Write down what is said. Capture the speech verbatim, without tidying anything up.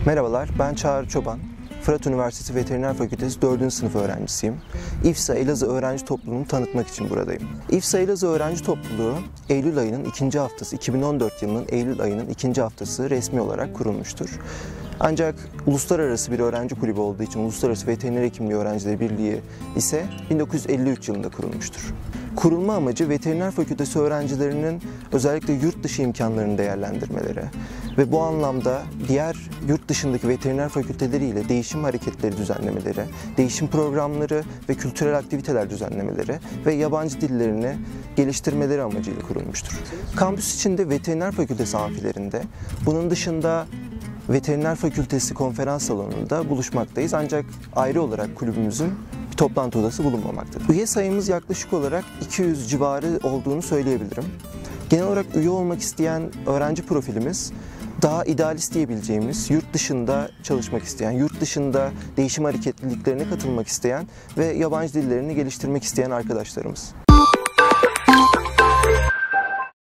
Merhabalar, ben Çağrı Çoban. Fırat Üniversitesi Veteriner Fakültesi dördüncü sınıf öğrencisiyim. İFSA Elazığ Öğrenci Topluluğu'nu tanıtmak için buradayım. İFSA Elazığ Öğrenci Topluluğu, Eylül ayının ikinci haftası, iki bin on dört yılının Eylül ayının ikinci haftası resmi olarak kurulmuştur. Ancak uluslararası bir öğrenci kulübü olduğu için Uluslararası Veteriner Hekimliği Öğrencileri Birliği ise bin dokuz yüz elli üç yılında kurulmuştur. Kurulma amacı veteriner fakültesi öğrencilerinin özellikle yurt dışı imkanlarını değerlendirmeleri ve bu anlamda diğer yurt dışındaki veteriner fakülteleriyle değişim hareketleri düzenlemeleri, değişim programları ve kültürel aktiviteler düzenlemeleri ve yabancı dillerini geliştirmeleri amacıyla kurulmuştur. Kampüs içinde veteriner fakültesi amfilerinde, bunun dışında Veteriner Fakültesi konferans salonunda buluşmaktayız, ancak ayrı olarak kulübümüzün bir toplantı odası bulunmamaktadır. Üye sayımız yaklaşık olarak iki yüz civarı olduğunu söyleyebilirim. Genel olarak üye olmak isteyen öğrenci profilimiz daha idealist diyebileceğimiz, yurt dışında çalışmak isteyen, yurt dışında değişim hareketliliklerine katılmak isteyen ve yabancı dillerini geliştirmek isteyen arkadaşlarımız.